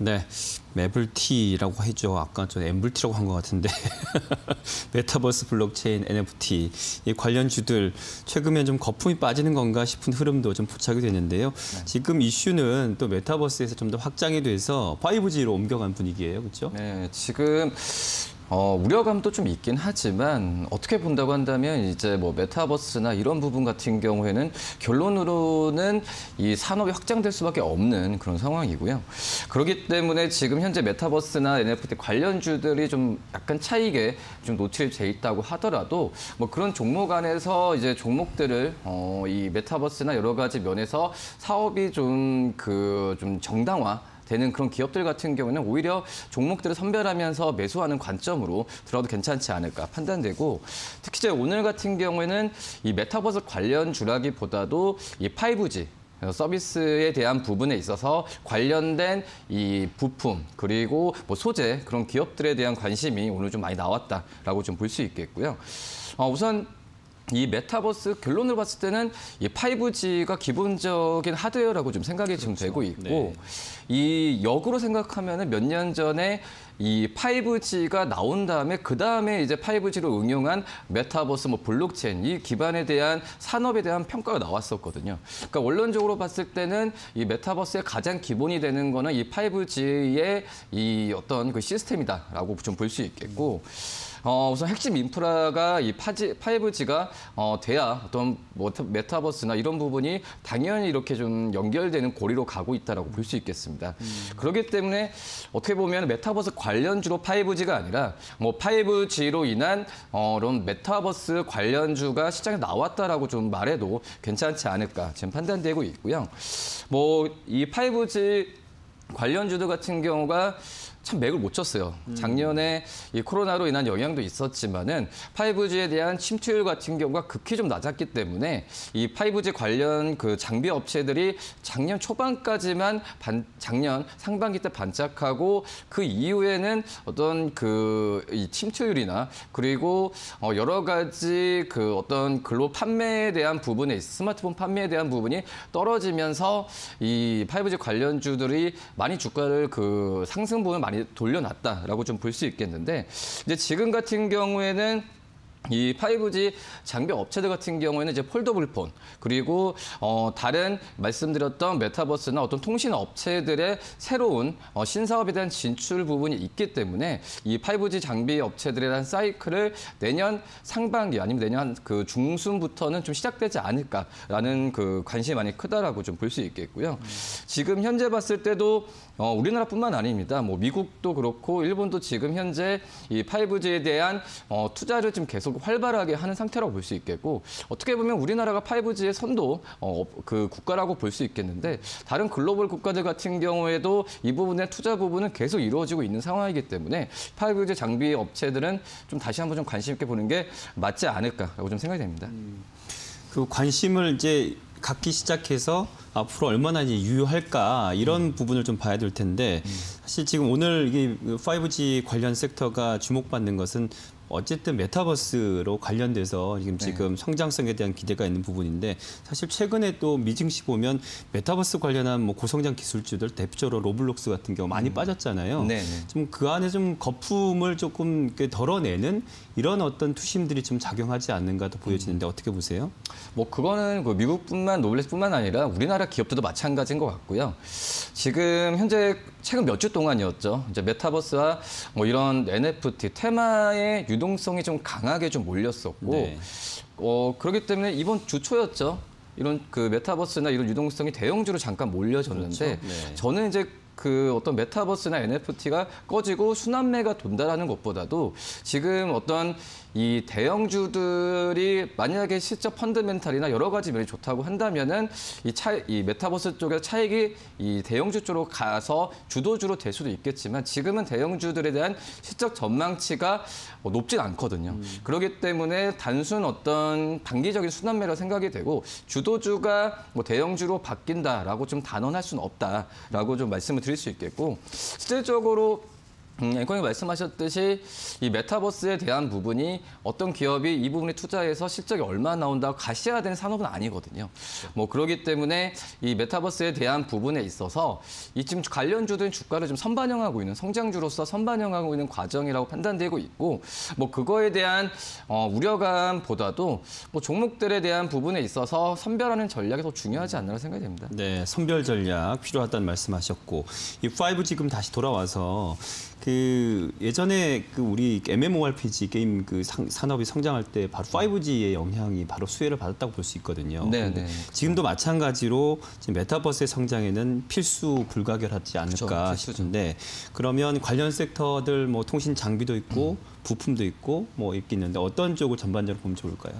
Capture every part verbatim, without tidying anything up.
네, 매블티라고 했죠. 아까 저 엠블티라고 한 것 같은데 메타버스, 블록체인, 엔에프티 이 관련주들 최근에 좀 거품이 빠지는 건가 싶은 흐름도 좀 포착이 되는데요. 네. 지금 이슈는 또 메타버스에서 좀 더 확장이 돼서 파이브지로 옮겨간 분위기예요, 그렇죠? 네, 지금. 어, 우려감도 좀 있긴 하지만 어떻게 본다고 한다면 이제 뭐 메타버스나 이런 부분 같은 경우에는 결론으로는 이 산업이 확장될 수밖에 없는 그런 상황이고요. 그렇기 때문에 지금 현재 메타버스나 엔에프티 관련주들이 좀 약간 차익에 좀 노출돼 있다고 하더라도 뭐 그런 종목 안에서 이제 종목들을 어, 이 메타버스나 여러 가지 면에서 사업이 좀 그 좀 정당화 되는 그런 기업들 같은 경우는 오히려 종목들을 선별하면서 매수하는 관점으로 들어도 괜찮지 않을까 판단되고, 특히 이제 오늘 같은 경우에는 이 메타버스 관련주라기보다도 이 파이브지 서비스에 대한 부분에 있어서 관련된 이 부품 그리고 뭐 소재 그런 기업들에 대한 관심이 오늘 좀 많이 나왔다라고 좀 볼 수 있겠고요. 어, 우선 이 메타버스 결론을 봤을 때는 이 파이브지가 기본적인 하드웨어라고 좀 생각이 그렇죠. 좀 되고 있고, 네. 이 역으로 생각하면은 몇 년 전에 이 파이브지가 나온 다음에 그 다음에 이제 파이브지로 응용한 메타버스, 뭐 블록체인 이 기반에 대한 산업에 대한 평가가 나왔었거든요. 그러니까 원론적으로 봤을 때는 이 메타버스의 가장 기본이 되는 거는 이 파이브지의 이 어떤 그 시스템이다라고 좀 볼 수 있겠고. 어, 우선 핵심 인프라가 이 파지, 파이브지가 어, 돼야 어떤 뭐 메타버스나 이런 부분이 당연히 이렇게 좀 연결되는 고리로 가고 있다라고 볼 수 있겠습니다. 음. 그렇기 때문에 어떻게 보면 메타버스 관련주로 파이브지가 아니라 뭐 파이브지로 인한 어, 이런 메타버스 관련주가 시장에 나왔다라고 좀 말해도 괜찮지 않을까 지금 판단되고 있고요. 뭐 이 파이브지 관련주들 같은 경우가 참 맥을 못 쳤어요. 작년에 이 코로나로 인한 영향도 있었지만은 파이브지에 대한 침투율 같은 경우가 극히 좀 낮았기 때문에 이 파이브지 관련 그 장비 업체들이 작년 초반까지만 반, 작년 상반기 때 반짝하고 그 이후에는 어떤 그 이 침투율이나 그리고 어 여러 가지 그 어떤 글로 판매에 대한 부분에 스마트폰 판매에 대한 부분이 떨어지면서 이 파이브지 관련주들이 많이 주가를 그 상승 부분을 많이 돌려놨다라고 좀 볼 수 있겠는데, 이제 지금 같은 경우에는 이 파이브지 장비 업체들 같은 경우에는 이제 폴더블 폰 그리고 어 다른 말씀드렸던 메타버스나 어떤 통신 업체들의 새로운 어 신사업에 대한 진출 부분이 있기 때문에 이 파이브지 장비 업체들에 대한 사이클을 내년 상반기 아니면 내년 그 중순부터는 좀 시작되지 않을까라는 그 관심이 많이 크다라고 좀 볼 수 있겠고요. 음. 지금 현재 봤을 때도 어 우리나라뿐만 아닙니다. 뭐 미국도 그렇고 일본도 지금 현재 이 파이브지에 대한 어 투자를 좀 계속 활발하게 하는 상태라고 볼 수 있겠고, 어떻게 보면 우리나라가 파이브지의 선도 어, 그 국가라고 볼 수 있겠는데, 다른 글로벌 국가들 같은 경우에도 이 부분의 투자 부분은 계속 이루어지고 있는 상황이기 때문에 파이브지 장비 업체들은 좀 다시 한번 좀 관심 있게 보는 게 맞지 않을까라고 좀 생각이 됩니다. 음, 그 관심을 이제 갖기 시작해서 앞으로 얼마나 이제 유효할까 이런 음. 부분을 좀 봐야 될 텐데, 음. 사실 지금 오늘 이게 파이브지 관련 섹터가 주목받는 것은 어쨌든 메타버스로 관련돼서 지금 네. 지금 성장성에 대한 기대가 있는 부분인데, 사실 최근에 또 미증시 보면 메타버스 관련한 뭐 고성장 기술주들 대표적으로 로블록스 같은 경우 많이 음. 빠졌잖아요. 네, 네. 좀 그 안에 좀 거품을 조금 덜어내는 이런 어떤 투심들이 좀 작용하지 않는가도 보여지는데, 음. 어떻게 보세요? 뭐 그거는 그 미국뿐만 노블레스뿐만 아니라 우리나라 기업들도 마찬가지인 것 같고요. 지금 현재 최근 몇 주 동안이었죠. 이제 메타버스와 뭐 이런 엔에프티 테마의 유동성이 좀 강하게 좀 몰렸었고, 네. 어, 그렇기 때문에 이번 주 초였죠. 이런 그 메타버스나 이런 유동성이 대형주로 잠깐 몰려졌는데, 그렇죠. 네. 저는 이제 그 어떤 메타버스나 엔에프티가 꺼지고 순환매가 돈다라는 것보다도 지금 어떤 이 대형주들이 만약에 실적 펀더멘탈이나 여러 가지 면이 좋다고 한다면은 이 차, 이 메타버스 쪽의 차익이 이 대형주 쪽으로 가서 주도주로 될 수도 있겠지만, 지금은 대형주들에 대한 실적 전망치가 높진 않거든요. 음. 그렇기 때문에 단순 어떤 단기적인 순환매라 생각이 되고, 주도주가 뭐 대형주로 바뀐다라고 좀 단언할 수는 없다라고 좀 말씀을 드릴 수 있겠고, 실질적으로 음, 앵커님 말씀하셨듯이 이 메타버스에 대한 부분이 어떤 기업이 이 부분에 투자해서 실적이 얼마나 나온다고 가시화야 되는 산업은 아니거든요. 뭐 그렇기 때문에 이 메타버스에 대한 부분에 있어서 이 지금 관련주들은 주가를 좀 선반영하고 있는 성장주로서 선반영하고 있는 과정이라고 판단되고 있고 뭐 그거에 대한 어, 우려감보다도 뭐 종목들에 대한 부분에 있어서 선별하는 전략이 더 중요하지 않나 생각이 됩니다. 네, 선별 전략 필요하다는 말씀하셨고 이 파이브 지 지금 다시 돌아와서 그 예전에 그 우리 엠엠오알피지 게임 그 상, 산업이 성장할 때 바로 파이브 지의 영향이 바로 수혜를 받았다고 볼 수 있거든요. 네, 네. 지금도 마찬가지로 지금 메타버스의 성장에는 필수 불가결하지 않을까 그렇죠, 싶은데 그러면 관련 섹터들 뭐 통신 장비도 있고 음. 부품도 있고 뭐 있겠는데 어떤 쪽을 전반적으로 보면 좋을까요?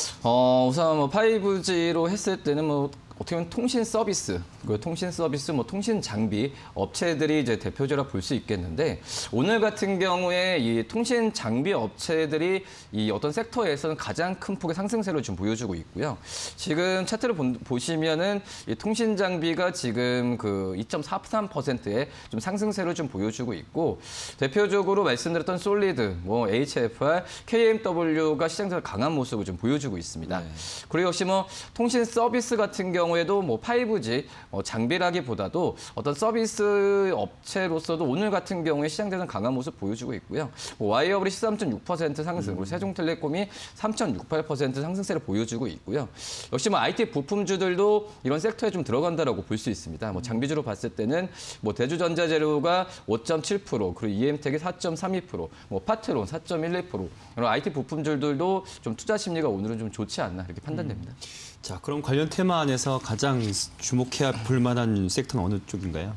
어, 우선 뭐 파이브 지로 했을 때는 뭐 어떻게 보면 통신 서비스, 그 통신 서비스, 뭐 통신 장비 업체들이 이제 대표적으로 볼 수 있겠는데 오늘 같은 경우에 이 통신 장비 업체들이 이 어떤 섹터에서는 가장 큰 폭의 상승세를 좀 보여주고 있고요. 지금 차트를 본, 보시면은 이 통신 장비가 지금 그 이 점 사삼 퍼센트의 좀 상승세를 좀 보여주고 있고 대표적으로 말씀드렸던 솔리드, 뭐 에이치에프알, 케이엠더블유가 시장에서 강한 모습을 좀 보여주고 있습니다. 네. 그리고 역시 뭐 통신 서비스 같은 경우 경우에도 뭐 파이브 지 어, 장비라기보다도 어떤 서비스 업체로서도 오늘 같은 경우에 시장에서는 강한 모습 보여주고 있고요. 뭐 와이어블이 십삼 점 육 퍼센트 상승, 그리고 세종텔레콤이 삼 점 육팔 퍼센트 상승세를 보여주고 있고요. 역시 뭐 아이티 부품주들도 이런 섹터에 좀 들어간다라고 볼 수 있습니다. 뭐 장비주로 봤을 때는 뭐 대주전자재료가 오 점 칠 퍼센트, 그리고 이엠텍이 사 점 삼이 퍼센트, 뭐 파트론 사 점 일이 퍼센트 이런 아이티 부품주들도 좀 투자 심리가 오늘은 좀 좋지 않나 이렇게 판단됩니다. 음. 자, 그럼 관련 테마 안에서 가장 주목해야 볼 만한 섹터는 어느 쪽인가요?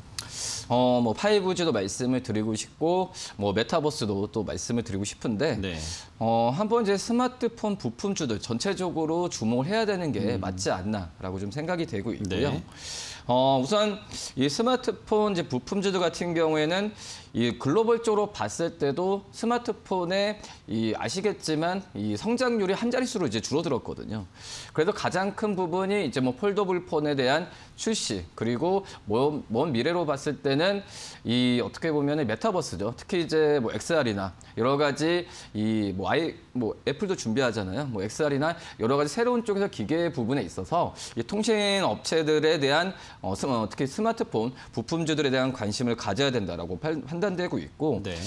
어, 뭐 파이브 지도 말씀을 드리고 싶고, 뭐 메타버스도 또 말씀을 드리고 싶은데, 네. 어, 한번 이제 스마트폰 부품주들 전체적으로 주목을 해야 되는 게 음. 맞지 않나라고 좀 생각이 되고 있고요. 네. 어, 우선 이 스마트폰 이제 부품주들 같은 경우에는 이 글로벌적으로 봤을 때도 스마트폰에 이 아시겠지만 이 성장률이 한 자릿수로 이제 줄어들었거든요. 그래서 가장 큰 부분이 이제 뭐 폴더블 폰에 대한 출시, 그리고 먼, 먼 미래로 봤을 때는 이 어떻게 보면은 메타버스죠. 특히 이제 뭐 엑스알이나 여러 가지 이 뭐 아이 뭐 애플도 준비하잖아요. 뭐 엑스알이나 여러 가지 새로운 쪽에서 기계 부분에 있어서 이 통신 업체들에 대한 어, 어, 특히 스마트폰 부품주들에 대한 관심을 가져야 된다라고 판단되고 있고 네.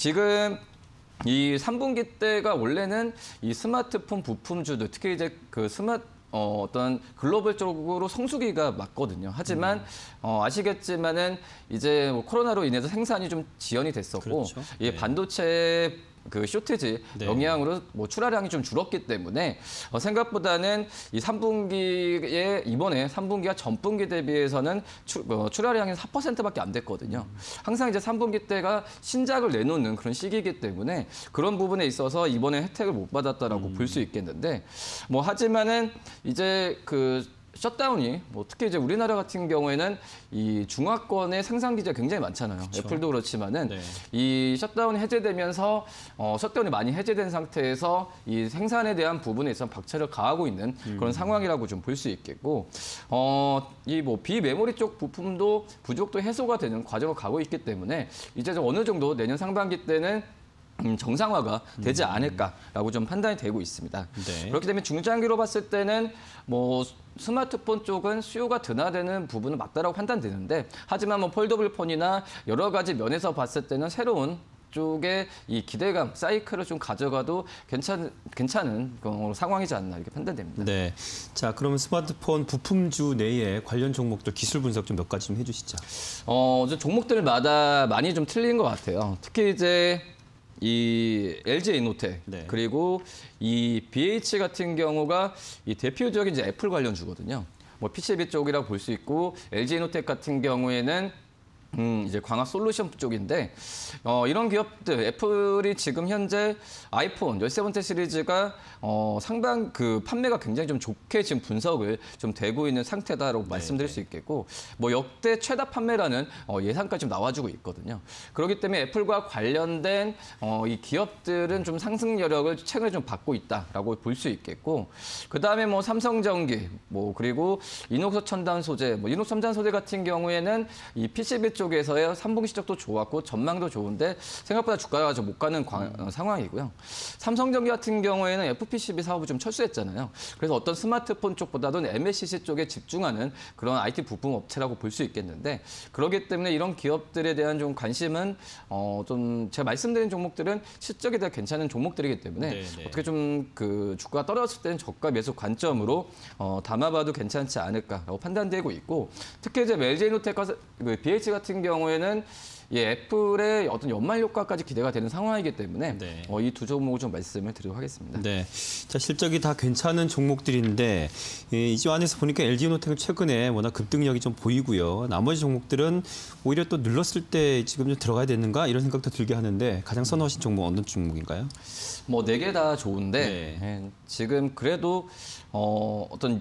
지금 이 삼 분기 때가 원래는 이 스마트폰 부품주들 특히 이제 그 스마트 어, 어떤 글로벌적으로 성수기가 맞거든요. 하지만 음. 어, 아시겠지만은 이제 뭐 코로나로 인해서 생산이 좀 지연이 됐었고, 그렇죠. 이 네. 반도체 그 쇼티지 네. 영향으로 뭐 출하량이 좀 줄었기 때문에 어, 생각보다는 이 삼 분기에 이번에 삼 분기가 전 분기 대비해서는 출, 어, 출하량이 사 퍼센트밖에 안 됐거든요. 항상 이제 삼 분기 때가 신작을 내놓는 그런 시기이기 때문에 그런 부분에 있어서 이번에 혜택을 못 받았다라고 음. 볼 수 있겠는데 뭐 하지만은 이제 그 셧다운이 뭐 특히 이제 우리나라 같은 경우에는 이 중화권의 생산 기지가 굉장히 많잖아요. 그쵸. 애플도 그렇지만은 네. 이 셧다운이 해제되면서 어, 셧다운이 많이 해제된 상태에서 이 생산에 대한 부분에 있어서 박차를 가하고 있는 음. 그런 상황이라고 좀 볼 수 있겠고, 어, 이 뭐 비메모리 쪽 부품도 부족도 해소가 되는 과정을 가고 있기 때문에 이제 좀 어느 정도 내년 상반기 때는 음, 정상화가 되지 않을까라고 좀 판단이 되고 있습니다. 네. 그렇기 때문에 중장기로 봤을 때는 뭐 스마트폰 쪽은 수요가 둔화되는 부분은 맞다라고 판단되는데, 하지만 뭐 폴더블 폰이나 여러 가지 면에서 봤을 때는 새로운 쪽에 이 기대감, 사이클을 좀 가져가도 괜찮, 괜찮은 상황이지 않나 이렇게 판단됩니다. 네. 자, 그러면 스마트폰 부품주 내에 관련 종목들 기술 분석 좀 몇 가지 좀 해주시죠. 어, 종목들마다 많이 좀 틀린 것 같아요. 특히 이제 이 엘지이노텍 네. 그리고 이 비에이치 같은 경우가 이 대표적인 이제 애플 관련주거든요. 뭐 피시비 쪽이라고 볼 수 있고 엘지이노텍 같은 경우에는 음, 이제 광학 솔루션 쪽인데, 어, 이런 기업들, 애플이 지금 현재 아이폰 열세 번째 시리즈가, 어, 상당 그 판매가 굉장히 좀 좋게 지금 분석을 좀 되고 있는 상태다라고 네. 말씀드릴 수 있겠고, 뭐 역대 최다 판매라는 어, 예상까지 좀 나와주고 있거든요. 그렇기 때문에 애플과 관련된, 어, 이 기업들은 좀 상승 여력을 최근에 좀 받고 있다라고 볼 수 있겠고, 그 다음에 뭐 삼성전기, 뭐, 그리고 이녹스 첨단 소재, 뭐, 이녹스 첨단 소재 같은 경우에는 이 피시비 쪽에서의 삼 분기 실적도 좋았고 전망도 좋은데 생각보다 주가가 좀 못 가는 관, 어, 상황이고요. 삼성전기 같은 경우에는 에프피씨비 사업을 좀 철수했잖아요. 그래서 어떤 스마트폰 쪽보다도 엠에스시씨 쪽에 집중하는 그런 아이티 부품 업체라고 볼 수 있겠는데 그렇기 때문에 이런 기업들에 대한 좀 관심은 어, 좀 제가 말씀드린 종목들은 실적에 대해 괜찮은 종목들이기 때문에 네네. 어떻게 좀 그 주가가 떨어졌을 때는 저가 매수 관점으로 어, 담아봐도 괜찮지 않을까라고 판단되고 있고 특히 이제 엘지노텍과 그 비에이치 같은 경우에는 이 애플의 어떤 연말 효과까지 기대가 되는 상황이기 때문에 네. 어, 이 두 종목을 좀 말씀을 드리도록 하겠습니다. 네, 자 실적이 다 괜찮은 종목들인데 이, 이 안에서 보니까 엘지노텍은 최근에 워낙 급등력이 좀 보이고요. 나머지 종목들은 오히려 또 눌렀을 때 지금 좀 들어가야 되는가 이런 생각도 들게 하는데 가장 선호하신 종목 어느 종목인가요? 뭐 네 개 다 좋은데 네. 예, 지금 그래도 어, 어떤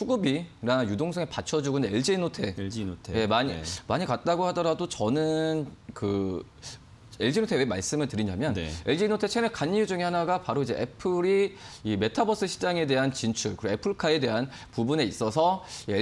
수급이나 유동성에 받쳐주고 있는 엘지노텍 엘지노텍. 예, 많이 네. 많이 갔다고 하더라도 저는 그 엘지노텍 왜 말씀을 드리냐면 네. 엘지노텍 채널 간 이유 중에 하나가 바로 이제 애플이 이 메타버스 시장에 대한 진출 그리고 애플카에 대한 부분에 있어서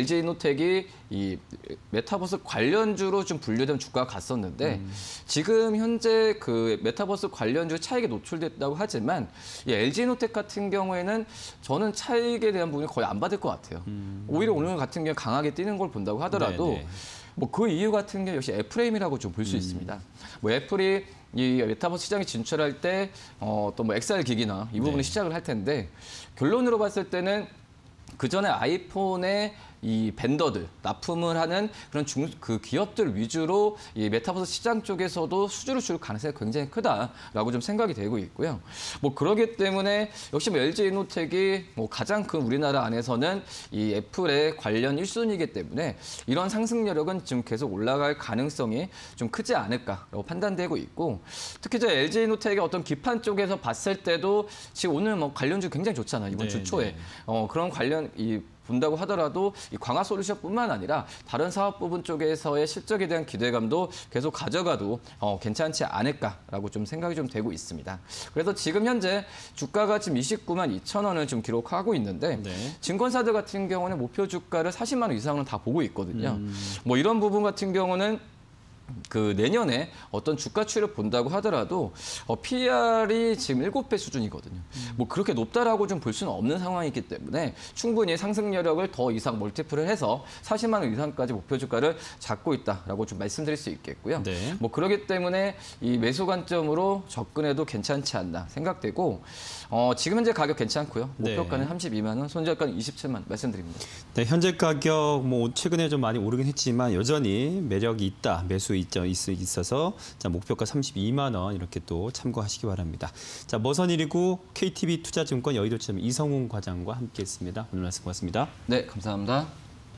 엘지노텍이 이 메타버스 관련주로 좀 분류된 주가가 갔었는데 음. 지금 현재 그 메타버스 관련주 차익에 노출됐다고 하지만 이 엘지노텍 같은 경우에는 저는 차익에 대한 부분이 거의 안 받을 것 같아요. 음. 오히려 오늘 같은 경우 강하게 뛰는 걸 본다고 하더라도 네네. 뭐 그 이유 같은 게 역시 애플에임이라고 좀 볼 수 음. 있습니다. 뭐 애플이 이 메타버스 시장에 진출할 때 어, 또 뭐 엑스알 기기나 이 부분을 네. 시작을 할 텐데 결론으로 봤을 때는 그 전에 아이폰의 이 벤더들 납품을 하는 그런 중 그 기업들 위주로 이 메타버스 시장 쪽에서도 수주를 줄 가능성이 굉장히 크다라고 좀 생각이 되고 있고요. 뭐 그러기 때문에 역시 뭐 엘지노텍이 뭐 가장 큰 우리나라 안에서는 이 애플의 관련 일 순위이기 때문에 이런 상승여력은 지금 계속 올라갈 가능성이 좀 크지 않을까라고 판단되고 있고 특히 이제 엘지노텍의 어떤 기판 쪽에서 봤을 때도 지금 오늘 뭐 관련주 굉장히 좋잖아요. 이번 네, 주 초에 네. 어, 그런 관련 이 본다고 하더라도 이 광화솔루션뿐만 아니라 다른 사업 부분 쪽에서의 실적에 대한 기대감도 계속 가져가도 어, 괜찮지 않을까라고 좀 생각이 좀 되고 있습니다. 그래서 지금 현재 주가가 지금 이십구만 이천 원을 좀 기록하고 있는데 네. 증권사들 같은 경우는 목표 주가를 사십만 원 이상은 다 보고 있거든요. 음. 뭐 이런 부분 같은 경우는 그 내년에 어떤 주가 추이를 본다고 하더라도 어, 피이알이 지금 일곱 배 수준이거든요. 음. 뭐 그렇게 높다라고 좀 볼 수는 없는 상황이기 때문에 충분히 상승 여력을 더 이상 멀티플을 해서 사십만 원 이상까지 목표 주가를 잡고 있다라고 좀 말씀드릴 수 있겠고요. 네. 뭐 그렇기 때문에 이 매수 관점으로 접근해도 괜찮지 않나 생각되고 어, 지금 현재 가격 괜찮고요. 목표가는 네. 삼십이만 원, 손절가는 이십칠만 원 말씀드립니다. 네, 현재 가격 뭐 최근에 좀 많이 오르긴 했지만 여전히 매력이 있다. 매수 있어서 자, 목표가 삼십이만 원 이렇게 또 참고하시기 바랍니다. 자, 머선일이구 케이티비 투자증권 여의도지점 이성훈 과장과 함께했습니다. 오늘 말씀 고맙습니다. 네, 감사합니다.